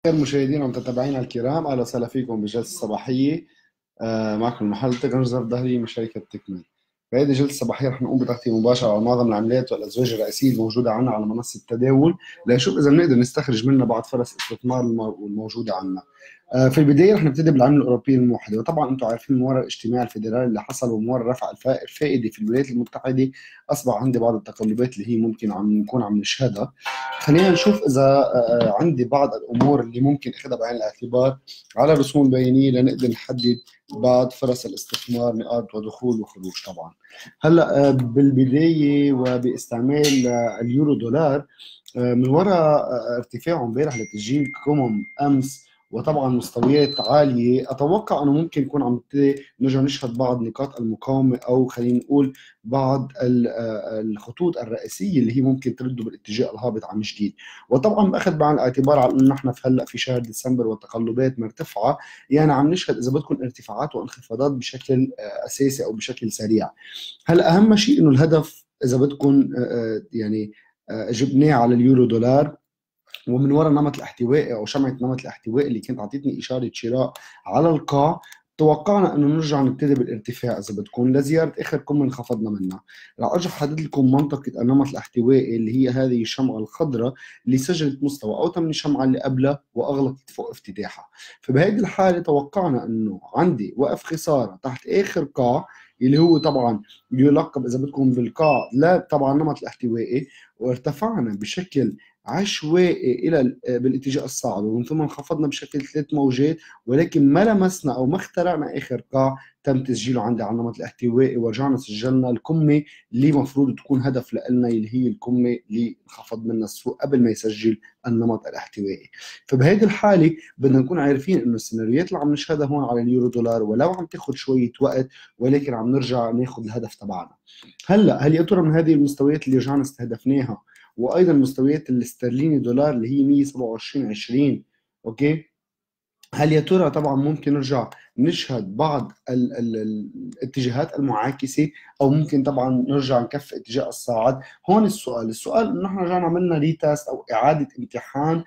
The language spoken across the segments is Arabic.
المشاهدين ومتابعينا الكرام، اهلا وسهلا فيكم بجلسه صباحيه. معكم المحلل رمز الظهري من شركه تكمل. في هذه الجلسه الصباحيه رح نقوم بتغطيه مباشره على معظم العملات والازواج الرئيسيه الموجوده عندنا على منصه التداول، لنشوف اذا بنقدر نستخرج منها بعض فرص استثمار الموجوده عندنا. في البدايه رح نبتدي بالعمله الاوروبيه الموحده، وطبعا انتم عارفين من وراء الاجتماع الفيدرالي اللي حصل ومن وراء رفع الفائده في الولايات المتحده اصبح عندي بعض التقلبات اللي هي ممكن نكون عم نشهدها. خلينا نشوف اذا عندي بعض الامور اللي ممكن اخذها بعين الاعتبار على الرسوم البيانيه لنقدر نحدد بعض فرص الاستثمار، نقاط ودخول وخروج. طبعا هلا بالبدايه وباستعمال اليورو دولار، من وراء ارتفاعه امبارح لتسجيل قمم امس وطبعا مستويات عاليه، اتوقع انه ممكن يكون عم نرجع نشهد بعض نقاط المقاومه، او خلينا نقول بعض الخطوط الرئيسيه اللي هي ممكن ترده بالاتجاه الهابط عن جديد. وطبعا باخذ بعين الاعتبار على انه نحن هلا في شهر ديسمبر والتقلبات مرتفعه، يعني عم نشهد اذا بدكم ارتفاعات وانخفاضات بشكل اساسي او بشكل سريع. هلا اهم شيء انه الهدف اذا بدكم يعني جبناه على اليورو دولار، ومن وراء النمط الاحتوائي او شمعه النمط الاحتوائي اللي كانت اعطتني اشاره شراء على القاع، توقعنا انه نرجع نبتدي بالارتفاع اذا بدكم لزياره اخر قمه انخفضنا منها. رح ارجع احدد لكم منطقه النمط الاحتوائي اللي هي هذه الشمعه الخضراء اللي سجلت مستوى اوطى من الشمعه اللي قبلها واغلقت فوق افتتاحها. فبهذه الحاله توقعنا انه عندي وقف خساره تحت اخر قاع، اللي هو طبعا يلقب اذا بدكم بالقاع لا طبعا النمط الاحتوائي، وارتفعنا بشكل عشوائي الى بالاتجاه الصاعد، ومن ثم انخفضنا بشكل 3 موجات، ولكن ما لمسنا او ما اخترعنا اخر قاع تم تسجيله عندي على النمط الاحتوائي، ورجعنا سجلنا القمه اللي مفروض تكون هدف لنا، اللي هي القمه اللي انخفض منها السوق قبل ما يسجل النمط الاحتوائي. فبهذه الحاله بدنا نكون عارفين انه السيناريوهات اللي عم نشهدها هون على اليورو دولار ولو عم تاخذ شويه وقت، ولكن عم نرجع ناخذ الهدف تبعنا. هلا هل يا ترى من هذه المستويات اللي رجعنا استهدفناها، وايضا مستويات الاسترليني دولار اللي هي 127.20، اوكي، هل يا ترى طبعا ممكن نرجع نشهد بعض الاتجاهات المعاكسه، او ممكن طبعا نرجع نكفي اتجاه الصاعد؟ هون السؤال انه نحن رجعنا عملنا ريتاست او اعاده امتحان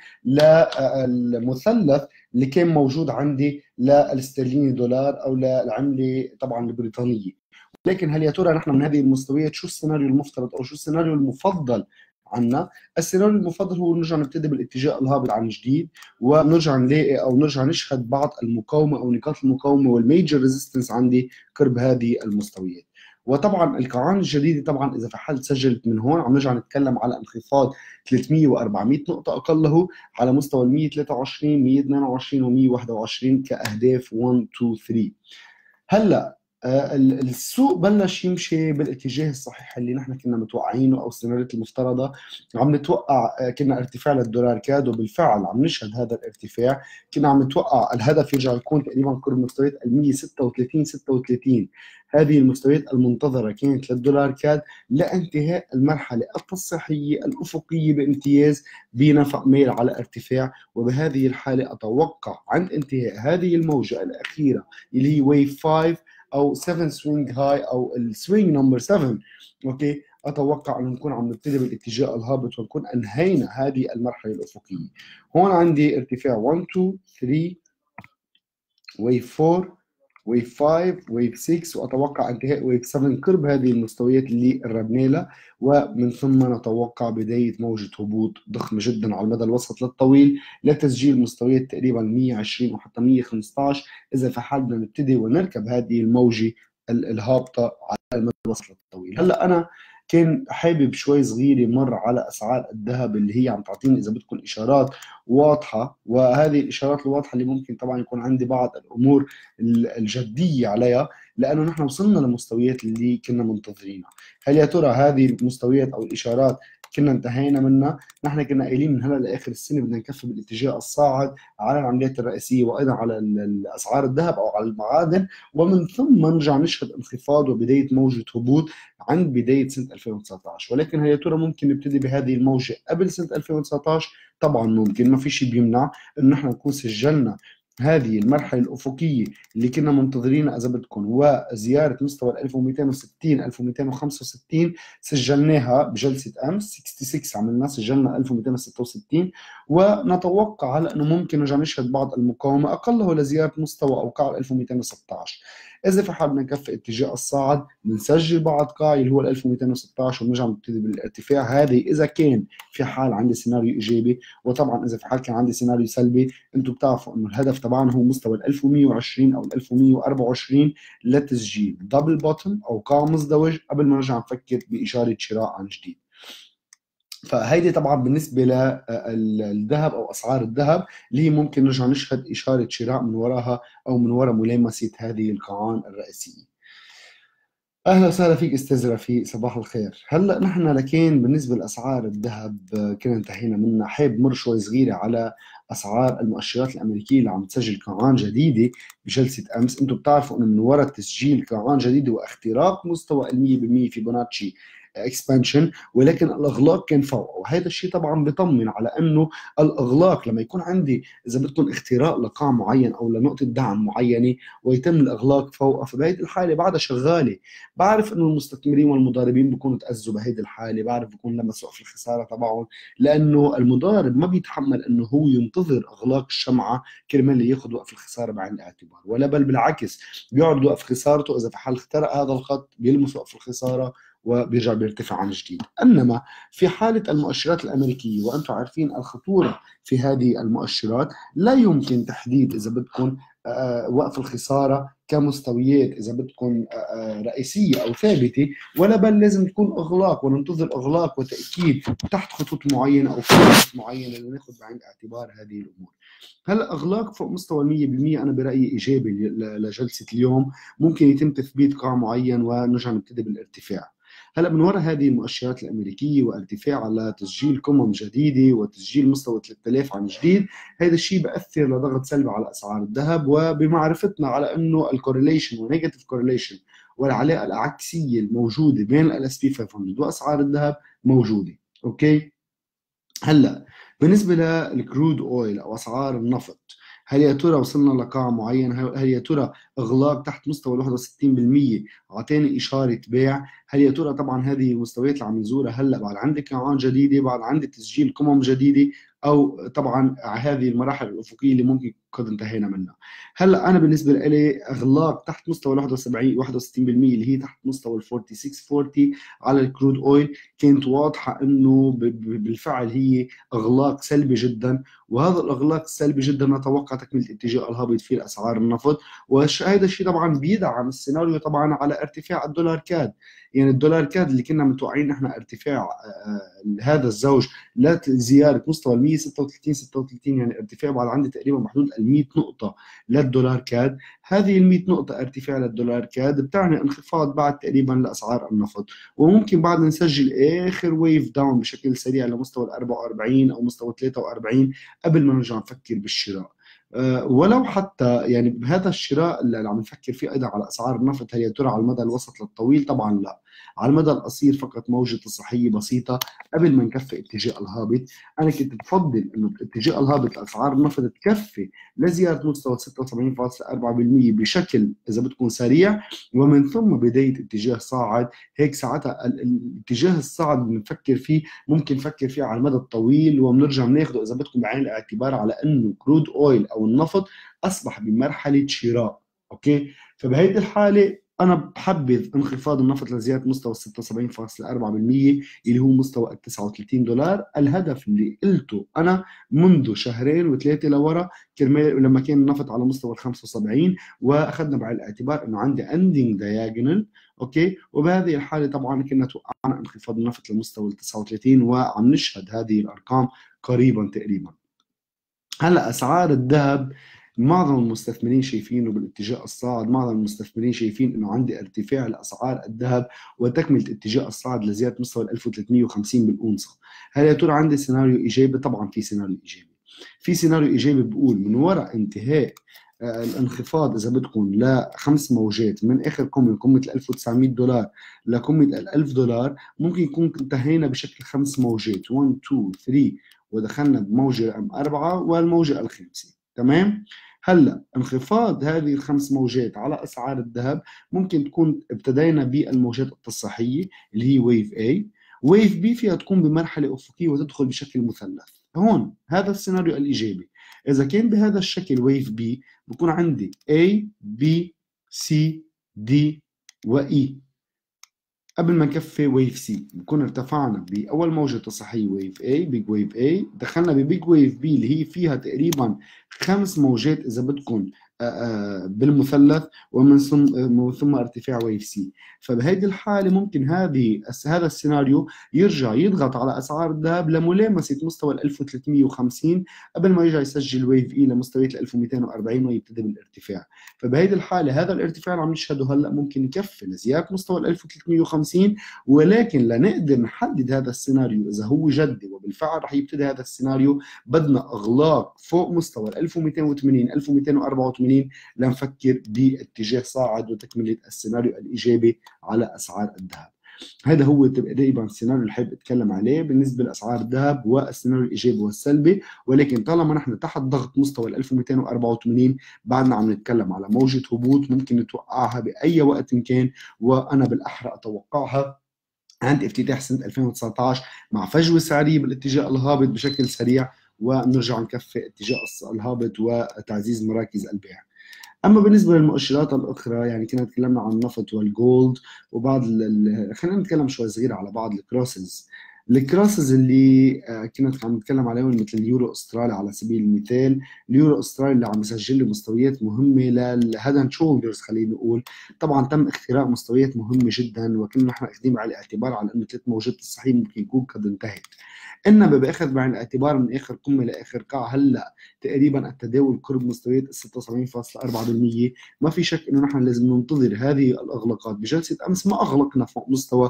للمثلث اللي كان موجود عندي للاسترليني دولار او للعمله طبعا البريطانيه. لكن هل يا ترى نحن من هذه المستويات شو السيناريو المفترض او شو السيناريو المفضل عنا؟ السيناريو المفضل هو نرجع نبتدي بالاتجاه الهابط عن جديد، ونرجع نلاقي او نرجع نشهد بعض المقاومه او نقاط المقاومه والميجر ريزيستنس عندي قرب هذه المستويات. وطبعا القاعان الجديده طبعا اذا في حال سجلت من هون عم نرجع نتكلم على انخفاض 300 و400 نقطه اقله على مستوى ال 123 122 و121 كاهداف 1 2 3. هلا السوق بلش يمشي بالاتجاه الصحيح اللي نحن كنا متوقعينه، او السيناريوهات المفترضه. عم نتوقع كنا ارتفاع للدولار كاد، وبالفعل عم نشهد هذا الارتفاع. كنا عم نتوقع الهدف يرجع يكون تقريبا قرب مستويات ال 136 36. هذه المستويات المنتظره كانت للدولار كاد لانتهاء المرحله التصحيحيه الافقيه بامتياز بنفق ميل على ارتفاع. وبهذه الحاله اتوقع عند انتهاء هذه الموجه الاخيره اللي هي ويف 5 او 7 سوينج هاي او السوينج نمبر 7، اوكي، اتوقع انه نكون عم نبتدي بالاتجاه الهابط ونكون انهينا هذه المرحله الافقيه. هون عندي ارتفاع 1 2 3، ويف 4، ويف 5، ويف 6، واتوقع انتهاء ويف 7 قرب هذه المستويات اللي قربنا لها. ومن ثم نتوقع بدايه موجه هبوط ضخمه جدا على المدى الوسط للطويل لتسجيل مستويات تقريبا 120 وحتى 115، اذا في حال بدنا نبتدي ونركب هذه الموجه الهابطه على المدى الوسط للطويل. هلا انا كان حابب شوي صغير مر على اسعار الذهب اللي هي عم تعطيني اذا بدكم اشارات واضحه، وهذه الاشارات الواضحه اللي ممكن طبعا يكون عندي بعض الامور الجديه عليها، لانه نحن وصلنا للمستويات اللي كنا منتظرينها. هل يا ترى هذه المستويات او الاشارات كنا انتهينا منها؟ نحن كنا قايلين من هلا لاخر السنه بدنا نكفي بالاتجاه الصاعد على العمليات الرئيسيه وايضا على اسعار الذهب او على المعادن، ومن ثم نرجع نشهد انخفاض وبدايه موجه هبوط عند بدايه سنه 2019. ولكن هل يا ترى ممكن نبتدي بهذه الموجه قبل سنه 2019؟ طبعا ممكن، ما في شيء بيمنع انه نحن نكون سجلنا هذه المرحله الافقيه اللي كنا منتظرينها اذا بدكم، وزياره مستوى ال 1260 1265 سجلناها بجلسه امس 66، عملنا سجلنا 1266 ونتوقع على أنه ممكن نرجع نشهد بعض المقاومة أقله لزيارة مستوى أوقاع 1216. إذا في حال بدنا نكفي اتجاه الصاعد بنسجل بعض قاعي اللي هو 1216 ونرجع نبتدي بالارتفاع. هذه إذا كان في حال عندي سيناريو إيجابي. وطبعا إذا في حال كان عندي سيناريو سلبي، أنتم بتعرفوا إنه الهدف تبعنا هو مستوى 1120 أو 1124 لتسجيل دبل بوتم أو قاع مزدوج قبل ما نرجع نفكر بإشارة شراء عن جديد. فهيدي طبعا بالنسبه للذهب او اسعار الذهب اللي هي ممكن نرجع نشهد اشاره شراء من وراها او من وراء ملامسه هذه القاعان الرئيسيه. اهلا وسهلا فيك استاذ رفيق، صباح الخير. هلا نحن لكن بالنسبه لاسعار الذهب كنا انتهينا منها. حابب مر شوي صغيره على اسعار المؤشرات الامريكيه اللي عم تسجل قاعان جديده بجلسه امس. انتم بتعرفوا انه من وراء تسجيل قاعان جديده واختراق مستوى ال 100% فيبوناتشي اكسبانشن، ولكن الاغلاق كان فوق. وهذا الشيء طبعا بيطمن على انه الاغلاق لما يكون عندي اذا بدكم اختراق لقاع معين او لنقطه دعم معينه ويتم الاغلاق فوق، فبهذه الحاله بعدها شغاله. بعرف انه المستثمرين والمضاربين بيكونوا تاذوا بهيدي الحاله، بعرف بيكون لمسوا في الخساره تبعهم، لانه المضارب ما بيتحمل انه هو ينتظر اغلاق الشمعه كرمال ياخذ وقف الخساره بعين الاعتبار، ولا بل بالعكس بيعرض وقف خسارته. اذا في حال اخترق هذا الخط بيلمس وقف الخساره وبيرجع بيرتفع عن جديد. انما في حاله المؤشرات الامريكيه وانتم عارفين الخطوره في هذه المؤشرات، لا يمكن تحديد اذا بدكم وقف الخساره كمستويات اذا بدكم رئيسيه او ثابته، ولا بل لازم تكون اغلاق وننتظر اغلاق وتاكيد تحت خطوط معينه او خطوط معينه لناخذ بعين الاعتبار هذه الامور. هلا اغلاق فوق مستوى 100% انا برايي ايجابي لجلسه اليوم. ممكن يتم تثبيت قاع معين ونرجع نبتدي بالارتفاع. هلا من وراء هذه المؤشرات الامريكيه وارتفاع على تسجيل قمم جديده وتسجيل مستوى 3000 عن جديد، هذا الشيء بأثر لضغط سلبي على اسعار الذهب. وبمعرفتنا على انه الكورليشن ونيجاتيف كورليشن والعلاقه العكسيه الموجوده بين الاس بي 500 واسعار الذهب موجوده. اوكي. هلا بالنسبه للكرود اويل او اسعار النفط، هل يا ترى وصلنا لقاع معين؟ هل يا ترى اغلاق تحت مستوى 61% اعطاني اشاره بيع؟ هل يا ترى طبعا هذه المستويات اللي عم نزورها هلا بعد عندي قاعان جديده، بعد عندي تسجيل قمم جديده، او طبعا هذه المراحل الافقيه اللي ممكن قد انتهينا منها؟ هلا انا بالنسبه لي اغلاق تحت مستوى 61% اللي هي تحت مستوى ال 4640 على الكرود اويل كانت واضحه انه بالفعل هي اغلاق سلبي جدا، وهذا الاغلاق السلبي جدا نتوقع تكمله اتجاه الهابط في اسعار النفط. وهذا الشيء طبعا بيدعم السيناريو طبعا على ارتفاع الدولار كاد. يعني الدولار كاد اللي كنا متوقعين نحن ارتفاع هذا الزوج لزياره مستوى ال 136 يعني ارتفاع بعد عندي تقريبا بحدود ال 100 نقطه للدولار كاد. هذه ال 100 نقطه ارتفاع للدولار كاد بتعني انخفاض بعد تقريبا لاسعار النفط، وممكن بعد نسجل اخر ويف داون بشكل سريع لمستوى ال 44 او مستوى 43 قبل ما نرجع نفكر بالشراء. ولو حتى يعني بهذا الشراء اللي عم نفكر فيه ايضا على اسعار النفط، هل يا ترى على المدى الوسط للطويل؟ طبعا لا. على المدى القصير فقط موجة تصحيحية بسيطة قبل ما نكفي اتجاه الهابط. أنا كنت بفضل إنه اتجاه الهابط لأسعار النفط تكفي لزيارة مستوى 76.4% بشكل إذا بدكم سريع، ومن ثم بداية اتجاه صاعد. هيك ساعتها الاتجاه الصاعد بنفكر فيه، ممكن نفكر فيه على المدى الطويل، وبنرجع بناخده إذا بدكم بعين الاعتبار على إنه كرود أويل أو النفط أصبح بمرحلة شراء. أوكي. فبهيدي الحالة أنا بحبذ انخفاض النفط لزيادة مستوى 76.4% اللي هو مستوى ال 39 دولار. الهدف اللي قلته أنا منذ شهرين وثلاثة لورا كرمال لما كان النفط على مستوى ال 75 وأخذنا بعين الاعتبار إنه عندي اندنج دايجونال. أوكي. وبهذه الحالة طبعا كنا توقعنا انخفاض النفط لمستوى ال 39 وعم نشهد هذه الأرقام قريبا تقريبا. هلا أسعار الذهب معظم المستثمرين شايفينه بالاتجاه الصاعد، معظم المستثمرين شايفين انه عندي ارتفاع لاسعار الذهب وتكمله اتجاه الصاعد لزياده مستوى 1350 بالاونصه. هل يا ترى عندي سيناريو ايجابي؟ طبعا في سيناريو ايجابي. في سيناريو ايجابي بيقول من وراء انتهاء الانخفاض اذا بدكم لخمس موجات من اخر قمه ال 1900 دولار لقمه ال 1000 دولار، ممكن يكون انتهينا بشكل خمس موجات 1 2 3 ودخلنا بموجه رقم 4 والموجه الخامسه. تمام. هلا انخفاض هذه الخمس موجات على اسعار الذهب ممكن تكون ابتدينا بالموجات التصحيحيه اللي هي ويف A. ويف B فيها تكون بمرحله افقيه وتدخل بشكل مثلث. هون هذا السيناريو الإيجابي. إذا كان بهذا الشكل ويف بي بكون عندي A B C D و E. قبل ما نكفي ويف سي بكون ارتفعنا بأول موجة تصحيح ويف A بيج ويف A، دخلنا ببيج ويف B اللي هي فيها تقريبا 5 موجات إذا بدكم بالمثلث، ومن ثم ارتفاع ويف سي. فبهذه الحالة ممكن هذا السيناريو يرجع يضغط على أسعار الذهب لملامسة مستوى ال 1350 قبل ما يرجع يسجل ويف اي لمستويات ال 1240 ويبتدي بالارتفاع. فبهذه الحالة هذا الارتفاع اللي عم نشهده هلا ممكن يكفي لزيادة مستوى ال 1350، ولكن لنقدر نحدد هذا السيناريو إذا هو جدي وبالفعل رح يبتدي هذا السيناريو بدنا إغلاق فوق مستوى ال 1280 1284 لنفكر باتجاه صاعد وتكملة السيناريو الإيجابي على أسعار الذهب. هذا هو تقريبا السيناريو اللي حابب اتكلم عليه بالنسبه لاسعار الذهب والسيناريو الايجابي والسلبي. ولكن طالما نحن تحت ضغط مستوى ال 1284 بعدنا عم نتكلم على موجه هبوط ممكن نتوقعها باي وقت كان، وانا بالاحرى اتوقعها عند افتتاح سنه 2019 مع فجوه سعريه بالاتجاه الهابط بشكل سريع، ونرجع نكفي اتجاه الهابط وتعزيز مراكز البيع. اما بالنسبه للمؤشرات الاخرى يعني كنا تكلمنا عن النفط والجولد وبعض خلينا نتكلم شوي صغير على بعض الكراسز اللي كنا عم نتكلم عليهم، مثل اليورو استرالي على سبيل المثال. اليورو استرالي اللي عم يسجل لي مستويات مهمه للهيد اند شولدرز خلينا نقول. طبعا تم اختراق مستويات مهمه جدا وكنا نحن اخذين بعين الاعتبار على انه 3 موجات الصحيح ممكن يكون قد انتهت، انما باخذ بعين الاعتبار من اخر قمه لاخر قاع هلا تقريبا التداول قرب مستويات 76.4%. ما في شك انه نحن لازم ننتظر هذه الاغلاقات. بجلسه امس ما اغلقنا فوق مستوى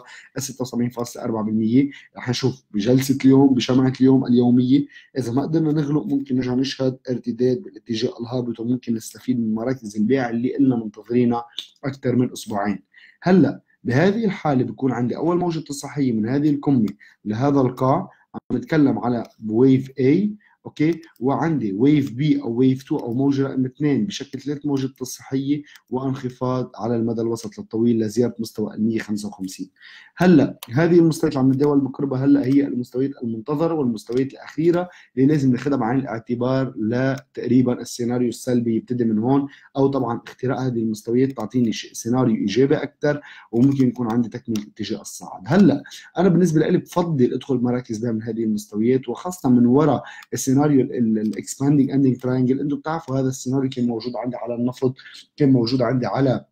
76.4%، رح نشوف بجلسه اليوم بشمعه اليوم اليوميه اذا ما قدرنا نغلق ممكن نرجع نشهد ارتداد بالاتجاه الهابط، وممكن نستفيد من مراكز البيع اللي قلنا منتظرينها اكثر من اسبوعين. هلا بهذه الحاله بيكون عندي اول موجه تصحيحيه من هذه القمه لهذا القاع، عم نتكلم على ويف A اوكي، وعندي ويف بي او ويف 2 او موجه رقم 2 بشكل 3 موجات تصحيحيه وانخفاض على المدى الوسط للطويل لزياده مستوى ال 155. هلا هذه المستويات اللي عم نتداول بقربها هلا هي المستويات المنتظره والمستويات الاخيره اللي لازم ناخذها بعين الاعتبار لتقريبا السيناريو السلبي يبتدي من هون، او طبعا اختراق هذه المستويات تعطيني سيناريو ايجابي اكثر وممكن يكون عندي تكمله اتجاه الصاعد. هلا انا بالنسبه لي بفضل ادخل مراكز بيع من هذه المستويات، وخاصه من وراء السيناريو الاكسباندينج اندنج تراينجل. انتم بتعرفوا هذا السيناريو كان موجود عندي على النفط، كان موجود عندي على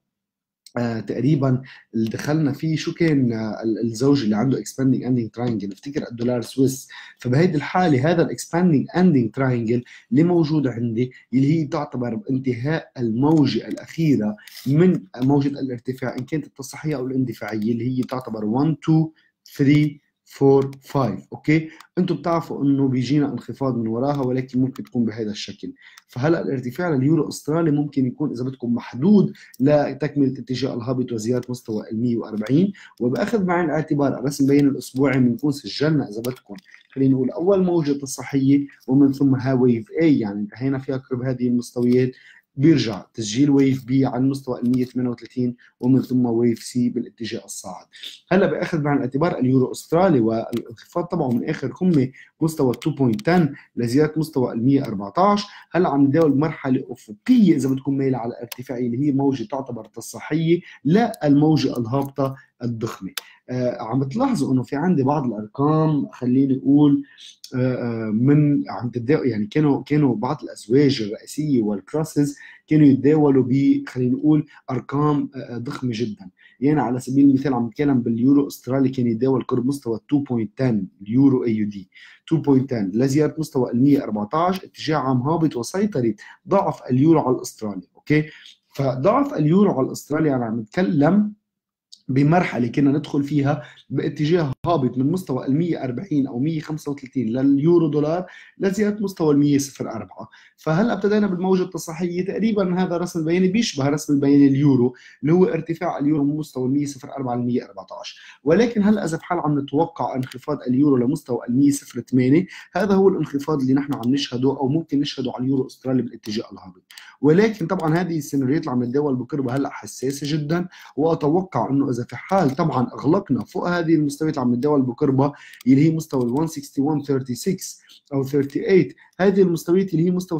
تقريبا اللي دخلنا فيه شو كان الزوج اللي عنده اكسباندينج اندنج تراينجل افتكر الدولار سويس. فبهيدي الحاله هذا الاكسباندينج اندنج تراينجل اللي موجود عندي اللي هي تعتبر انتهاء الموجه الاخيره من موجه الارتفاع ان كانت التصحيحيه او الاندفاعيه، اللي هي تعتبر 1 2 3 4 5 اوكي. انتم بتعرفوا انه بيجينا انخفاض من وراها ولكن ممكن تكون بهذا الشكل. فهلا الارتفاع لليورو استرالي ممكن يكون اذا بدكم محدود لتكمله اتجاه الهابط وزياده مستوى ال 140، وباخذ بعين الاعتبار الرسم بين الاسبوعي بنكون سجلنا اذا بدكم خلينا نقول اول موجه تصحيحيه ومن ثم ها ويف اي يعني انتهينا فيها قرب هذه المستويات، بيرجع تسجيل ويف بي على مستوى ال 138 ومن ثم ويف سي بالاتجاه الصاعد. هلا باخذ بعين الاعتبار اليورو استرالي والانخفاض تبعه من اخر قمه مستوى 2.10 لزياده مستوى ال 114، هلا عم نداول مرحله افقيه اذا بدكم مايله على ارتفاعيه اللي هي موجه تعتبر تصحيحيه للموجه الهابطه الضخمه. عم تلاحظوا انه في عندي بعض الارقام خليني اقول من عم تتداول، يعني كانوا بعض الازواج الرئيسيه والكراسز كانوا يتداولوا خلينا نقول ارقام ضخمه جدا. يعني على سبيل المثال عم نتكلم باليورو استرالي كان يتداول قرب مستوى 2.10 اليورو اي يو دي 2.10 لزياده مستوى ال 114 اتجاه عام هابط وسيطره ضعف اليورو على الاسترالي اوكي. فضعف اليورو على الاسترالي يعني عم نتكلم بمرحله كنا ندخل فيها باتجاه هابط من مستوى ال 140 او 135 لليورو دولار لزياده مستوى ال 104. فهلا ابتدينا بالموجه التصحيحيه، تقريبا هذا الرسم البياني بيشبه رسم البياني اليورو اللي هو ارتفاع اليورو من مستوى ال 104 ل 114. ولكن هلا اذا بحال عم نتوقع انخفاض اليورو لمستوى ال 108، هذا هو الانخفاض اللي نحن عم نشهده او ممكن نشهده على اليورو استرالي بالاتجاه الهابط. ولكن طبعا هذه السيناريوهات اللي عم نتداول بقربها هلا حساسه جدا، واتوقع انه اذا في حال طبعا اغلقنا فوق هذه المستويات اللي عم نتداول بقربها، اللي هي مستوى ال 161.36 او 38، هذه المستويات اللي هي مستوى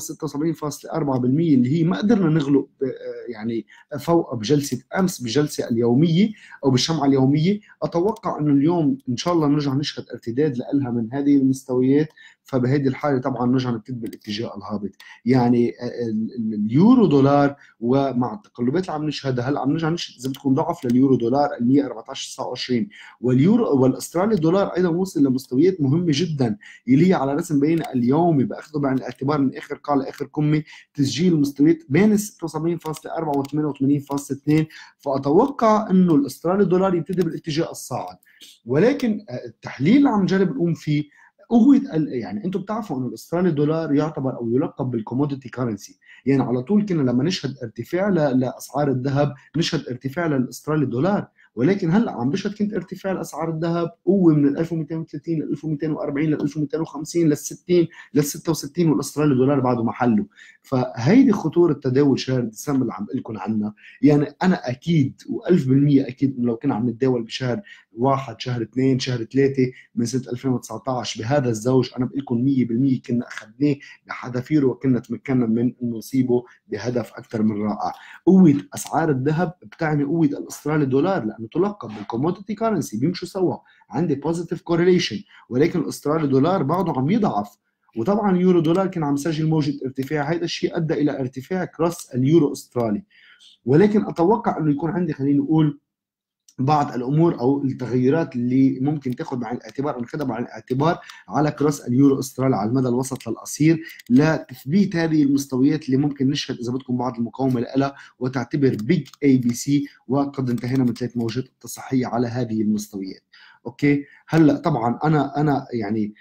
76.4% اللي هي ما قدرنا نغلق يعني فوق بجلسه امس بجلسه اليوميه او بالشمعه اليوميه. اتوقع انه اليوم ان شاء الله نرجع نشهد ارتداد لها من هذه المستويات، فبهذه الحاله طبعا نرجع نبتدي بالاتجاه الهابط. يعني اليورو دولار ومع التقلبات اللي عم نشهدها هلا عم نرجع نشهد اذا بدكم ضعف لليورو دولار ال 114.29، واليورو والاسترالي دولار ايضا وصل لمستويات مهمه جدا اللي هي على رسم بياننا اليومي باخذه بعين الاعتبار من اخر قاع لاخر قمه تسجيل مستويات بين 76.4 و 88.2. فاتوقع انه الاسترالي دولار يبتدي بالاتجاه الصاعد، ولكن التحليل اللي عم نجرب نقوم فيه قوة يعني انتم بتعرفوا انه الاسترالي دولار يعتبر او يلقب بالكوموديتي كارنسي، يعني على طول كنا لما نشهد ارتفاع لاسعار الذهب نشهد ارتفاع للاسترالي دولار، ولكن هلا عم بشهد كنت ارتفاع لاسعار الذهب قوه من ال 1230 لل 1240 لل 1250 لل 60 لل 66، والاسترالي دولار بعده محله. فهيدي خطوره تداول شهر ديسمبر اللي عم بقول لكم عنها. يعني انا اكيد و1000% اكيد انه لو كنا عم نتداول بشهر واحد شهر اثنين شهر ثلاثه من سنه 2019 بهذا الزوج، انا بقول لكم 100% كنا اخذناه بحذافيره وكنا تمكنا من انه نصيبه بهدف اكثر من رائع. قوه اسعار الذهب بتعني قوه الاسترالي دولار لانه تلقب بالكوموديتي كارنسي، بيمشوا سوا، عندي بوزيتيف كورليشن، ولكن الاسترالي دولار بعده عم يضعف. وطبعا اليورو دولار كان عم يسجل موجه ارتفاع، هذا الشيء ادى الى ارتفاع كراس اليورو استرالي. ولكن اتوقع انه يكون عندي خلينا نقول بعض الامور او التغيرات اللي ممكن تاخذ بعين الاعتبار او ناخذها بعين الاعتبار على كراس اليورو استرالي على المدى الوسط للقصير لتثبيت هذه المستويات اللي ممكن نشهد اذا بدكم بعض المقاومه لها وتعتبر بيج اي بي سي، وقد انتهينا من 3 موجات اتصاحيه على هذه المستويات. اوكي، هلا طبعا انا يعني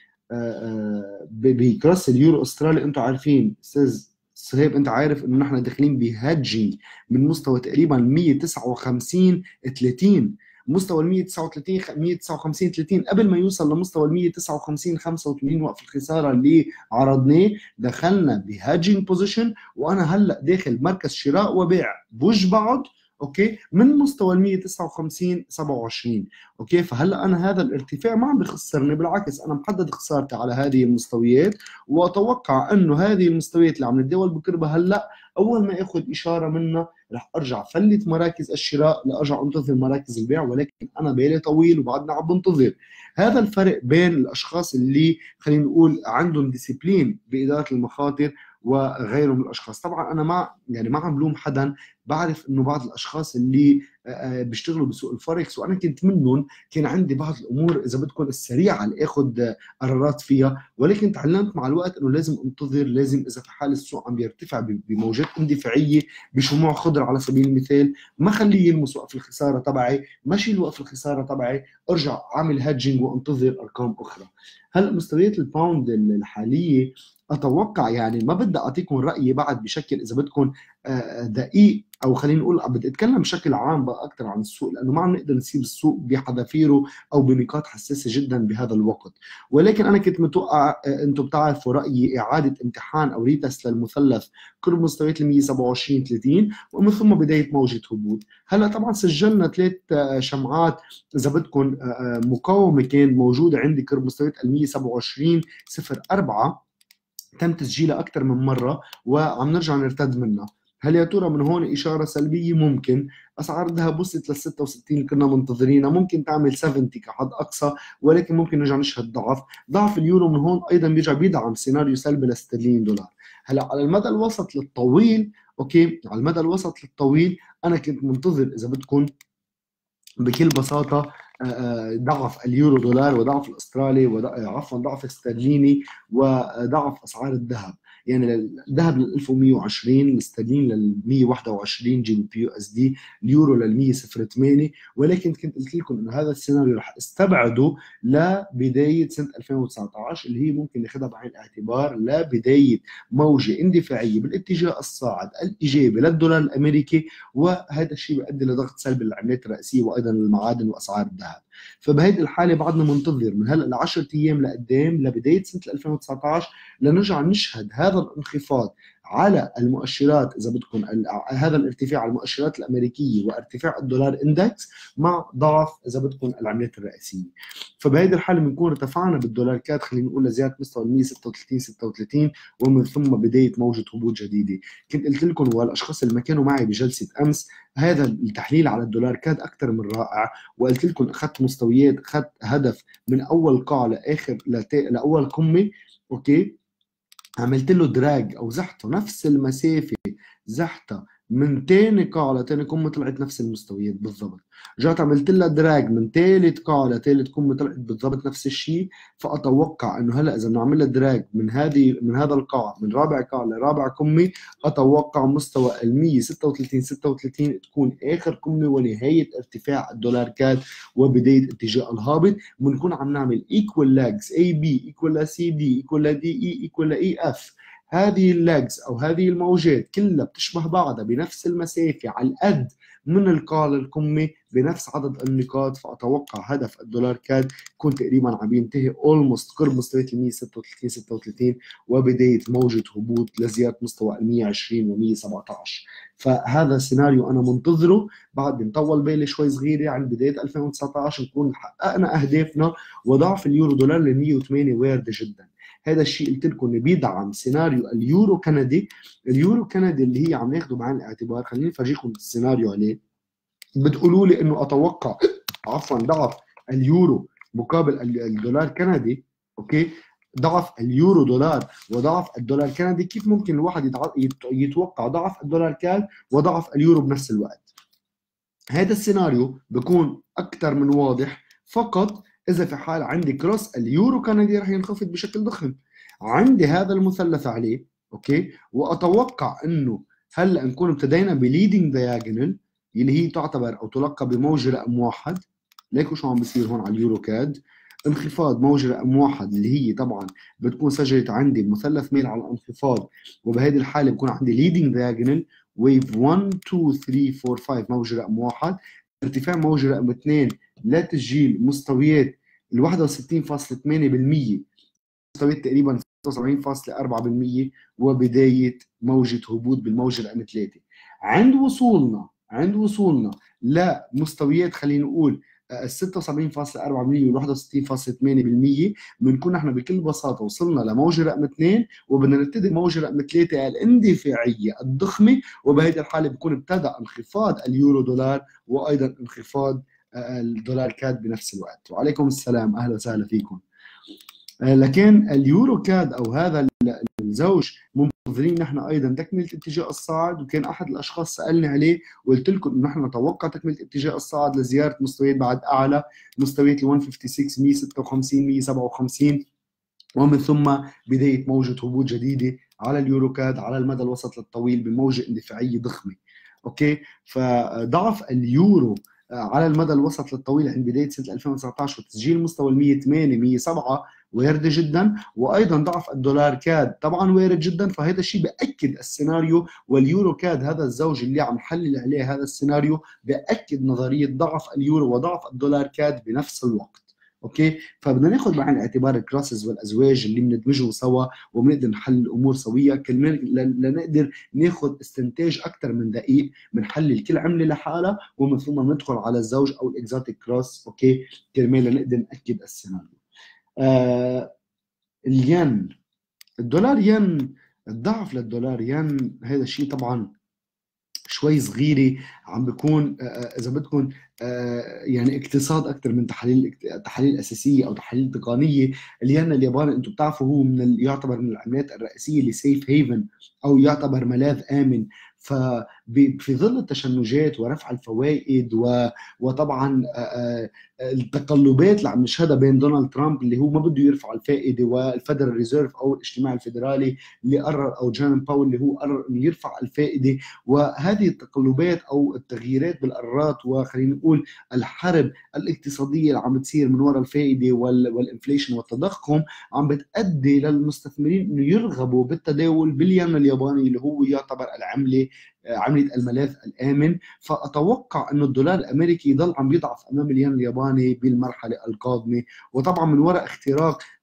بكراس اليورو استرالي انتم عارفين استاذ صهيب، انت عارف انه نحن داخلين بهاجينج من مستوى تقريبا 159 30، مستوى ال 159 30 قبل ما يوصل لمستوى ال 159 85 وقف الخساره اللي عرضناه دخلنا بهاجينج بوزيشن، وانا هلا داخل مركز شراء وبيع بوج بعض اوكي من مستوى ال 159 27. اوكي، فهلا انا هذا الارتفاع ما عم بخسرني، بالعكس انا محدد خسارتي على هذه المستويات، واتوقع انه هذه المستويات اللي عم نتداول بقربها هلا اول ما اخذ اشاره منها رح ارجع فلت مراكز الشراء لارجع انتظر مراكز البيع، ولكن انا بالي طويل وبعدنا عم بنتظر. هذا الفرق بين الاشخاص اللي خلينا نقول عندهم ديسيبلين باداره المخاطر وغيره من الاشخاص. طبعا انا ما عم بلوم حدا، بعرف انه بعض الاشخاص اللي بيشتغلوا بسوق الفوركس وانا كنت منهم كان عندي بعض الامور اذا بدكم السريعه اللي اخذ قرارات فيها، ولكن تعلمت مع الوقت انه لازم انتظر، لازم اذا في حال السوق عم بيرتفع بموجات اندفاعيه بشموع خضر على سبيل المثال ما خليه يلمس وقف الخساره تبعي، ما شيل وقف الخساره تبعي، ارجع اعمل هاجينج وانتظر ارقام اخرى. هلا مستويات الباوند الحاليه اتوقع يعني ما بدي اعطيكم رايي بعد بشكل اذا بدكم دقيق، او خلينا نقول بدي اتكلم بشكل عام بقى اكثر عن السوق لانه ما عم نقدر نسيب السوق بحذافيره او بنقاط حساسه جدا بهذا الوقت. ولكن انا كنت متوقع انتم بتعرفوا رايي اعاده امتحان او ريتست للمثلث قرب مستويات ال 127 30 ومن ثم بدايه موجه هبوط. هلا طبعا سجلنا 3 شمعات اذا بدكم مقاومه كان موجوده عندي قرب مستويات ال 127 04 تم تسجيلها اكثر من مره وعم نرجع نرتد منها. هل يا ترى من هون اشاره سلبيه؟ ممكن. اسعار الذهب وصلت لل 66 اللي كنا منتظرينها، ممكن تعمل 70 كحد اقصى، ولكن ممكن نرجع نشهد ضعف اليورو من هون ايضا بيرجع بيدعم سيناريو سلبي لاسترلين دولار. هلا على المدى الوسط للطويل، اوكي على المدى الوسط للطويل انا كنت منتظر اذا بدكم بكل بساطه ضعف اليورو دولار وضعف الاسترالي عفوا ضعف الاسترليني وضعف اسعار الذهب. يعني الذهب لل 1120، الاسترليني لل 121 جي بي بي يو اس دي، اليورو لل 108. ولكن كنت قلت لكم انه هذا السيناريو رح استبعده لبدايه سنه 2019 اللي هي ممكن ناخذها بعين الاعتبار لبدايه موجه اندفاعيه بالاتجاه الصاعد الايجابي للدولار الامريكي، وهذا الشيء بيؤدي لضغط سلبي للعملات الرئيسيه وايضا المعادن واسعار الذهب. فبهيدي الحاله بعدنا منتظر من هلا ل 10 ايام لقدام لبدايه سنه 2019 لنرجع نشهد هذا هذا الانخفاض على المؤشرات اذا بدكم هذا الارتفاع على المؤشرات الامريكيه وارتفاع الدولار اندكس مع ضعف اذا بدكم العملات الرئيسيه. فبهذه الحاله بنكون ارتفعنا بالدولار كاد خلينا نقول لزياده مستوى ال 136 ومن ثم بدايه موجه هبوط جديده. كنت قلت لكم والاشخاص اللي ما كانوا معي بجلسه امس هذا التحليل على الدولار كاد اكثر من رائع، وقلت لكم اخذت مستويات، اخذت هدف من اول قاع لاخر لاول قمه، اوكي، عملت له دراج او زحته نفس المسافه، زحتها من تاني قاع لتاني قمه طلعت نفس المستويات بالضبط. رجعت عملت لها دراج من ثالث قاع لثالث قمه طلعت بالضبط نفس الشيء. فاتوقع انه هلا اذا بنعمل لها دراج من هذا القاع من رابع قاع لرابع قمه، اتوقع مستوى ال 136 تكون اخر قمه ونهايه ارتفاع الدولار كاد وبدايه اتجاه الهابط. بنكون عم نعمل ايكوال لاجز اي بي ايكوال لسي دي ايكوال لدي اي ايكوال لاي اف. هذه اللاجز او هذه الموجات كلها بتشبه بعضها بنفس المسافه على القد من القاع للقمه بنفس عدد النقاط. فاتوقع هدف الدولار كاد يكون تقريبا عم ينتهي اولموست قرب مستويات ال 136 وبدايه موجه هبوط لزياده مستوى ال 120 و 117. فهذا السيناريو انا منتظره بعد نطول بالي شوي صغيره عن بدايه 2019 نكون حققنا اهدافنا. وضعف اليورو دولار ل 108 وارد جدا. هذا الشيء قلت لكم بيدعم سيناريو اليورو كندي. اليورو كندي اللي هي عم ناخده بعين الاعتبار، خليني افرجيكم السيناريو عليه. بتقولوا لي انه اتوقع عفوا ضعف اليورو مقابل الدولار كندي، اوكي، ضعف اليورو دولار وضعف الدولار كندي، كيف ممكن الواحد يتوقع ضعف الدولار كاد وضعف اليورو بنفس الوقت؟ هذا السيناريو بيكون اكثر من واضح فقط اذا في حال عندي كروس اليورو كندي رح ينخفض بشكل ضخم. عندي هذا المثلث عليه، اوكي، واتوقع انه هلا نكون ابتدينا بليدنج دايجونال اللي هي تعتبر او تلقى بموجه رقم واحد. ليكوا شو عم بيصير هون على اليورو كاد، انخفاض موجه رقم واحد اللي هي طبعا بتكون سجلت عندي مثلث ميل على الانخفاض، وبهذه الحاله بكون عندي ليدنج دايجونال ويف 1 2 3 4 5 موجه رقم واحد. ارتفاع موجه رقم اثنين لتسجيل مستويات ال 61.8%، مستويات تقريبا 76.4%، وبدايه موجه هبوط بالموجه رقم ثلاثه. عند وصولنا لمستويات خلينا نقول ال 76.4% وال 61.8%، بنكون نحن بكل بساطه وصلنا لموجه رقم 2 وبدنا نبتدي موجه رقم 3 الاندفاعيه الضخمه. وبهذه الحاله بكون ابتدى انخفاض اليورو دولار وايضا انخفاض الدولار كاد بنفس الوقت. وعليكم السلام، اهلا وسهلا فيكم. لكن اليورو كاد او هذا الزوج منتظرين نحن ايضا تكمله اتجاه الصاعد، وكان احد الاشخاص سالني عليه وقلت لكم انه نحن نتوقع تكمله اتجاه الصاعد لزياره مستويات بعد اعلى، مستويات ال 156 156 157، ومن ثم بدايه موجه هبوط جديده على اليورو كاد على المدى الوسط للطويل بموجه اندفاعيه ضخمه. اوكي، فضعف اليورو على المدى الوسط للطويل عند بدايه سنه 2019 وتسجيل مستوى ال 108 107 وارد جدا، وايضا ضعف الدولار كاد طبعا وارد جدا. فهذا الشيء باكد السيناريو، واليورو كاد هذا الزوج اللي عم نحلل عليه هذا السيناريو باكد نظريه ضعف اليورو وضعف الدولار كاد بنفس الوقت. اوكي، فبدنا ناخذ بعين الاعتبار الكلاسز والازواج اللي بندمجهم سوا وبنقدر نحل الامور سويا كرمال لنقدر ناخذ استنتاج اكثر من دقيق، بنحلل كل عمله لحالها ومن ثم ندخل على الزوج او الاكزوتيك كروس، اوكي، كرمال لنقدر ناكد السيناريو. الين، الدولار ين، الضعف للدولار ين هذا الشيء طبعا شوي صغيره عم بيكون اذا بدكم يعني اقتصاد اكثر من تحاليل اساسيه او تحاليل تقنيه. الين الياباني انتم بتعرفوا هو يعتبر من العملات الرئيسيه اللي سيف هيفن او يعتبر ملاذ امن. ففي ظل التشنجات ورفع الفوائد وطبعا التقلبات اللي عم نشهدها بين دونالد ترامب اللي هو ما بده يرفع الفائده والفدرال ريزيرف او الاجتماع الفيدرالي اللي قرر، او جيرم باول اللي هو قرر انه يرفع الفائده، وهذه التقلبات او التغييرات بالقرارات وخلينا نقول الحرب الاقتصاديه اللي عم بتصير من وراء الفائده والانفليشن والتضخم عم بتؤدي للمستثمرين انه يرغبوا بالتداول بالين الياباني اللي هو يعتبر عملة الملاذ الآمن. فأتوقع أن الدولار الأمريكي يضل عم يضعف أمام الين الياباني بالمرحلة القادمة، وطبعا من وراء اختراق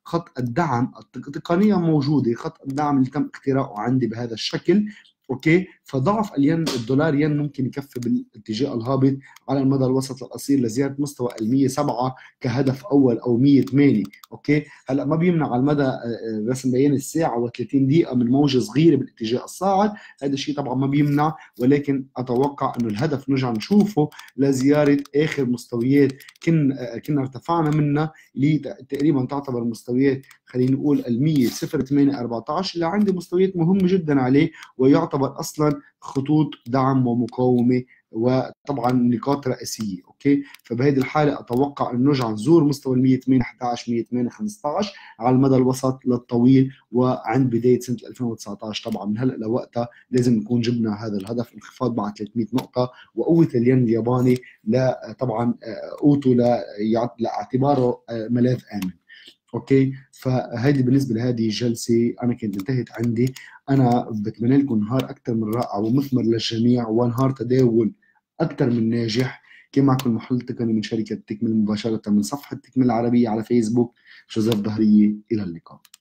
خط الدعم تقنيا موجوده، خط الدعم اللي تم اختراعه عندي بهذا الشكل. اوكي، فضعف الين الدولار ين ممكن يكفي بالاتجاه الهابط على المدى الوسط القصير لزياده مستوى ال 107 كهدف اول او 108. اوكي، هلا ما بيمنع على المدى رسم بيان الساعه و30 دقيقه من موجه صغيره بالاتجاه الصاعد، هذا الشيء طبعا ما بيمنع، ولكن اتوقع انه الهدف نرجع نشوفه لزياره اخر مستويات كنا ارتفعنا منها، اللي تقريبا تعتبر مستويات خلينا نقول ال 100 08 14، اللي عندي مستويات مهمه جدا عليه، ويعتبر اصلا خطوط دعم ومقاومه وطبعا نقاط رئيسيه. اوكي، فبهذه الحاله اتوقع انه نرجع نزور مستوى ال 108 11 108 15 على المدى الوسط للطويل، وعند بدايه سنه 2019 طبعا من هلا لوقتها لازم نكون جبنا هذا الهدف، انخفاض بعد 300 نقطه، وقوه الين الياباني لا طبعا قوته لاعتباره ملاذ امن. اوكي، فهذه بالنسبه لهذه الجلسه انا كنت انتهت عندي. انا بتمنى لكم نهار اكثر من رائع ومثمر للجميع، ونهار تداول اكثر من ناجح. كان معكم محل تقني من شركه تكمل مباشره من صفحه تكمل العربيه على فيسبوك، جوزيف ظهريه. الى اللقاء.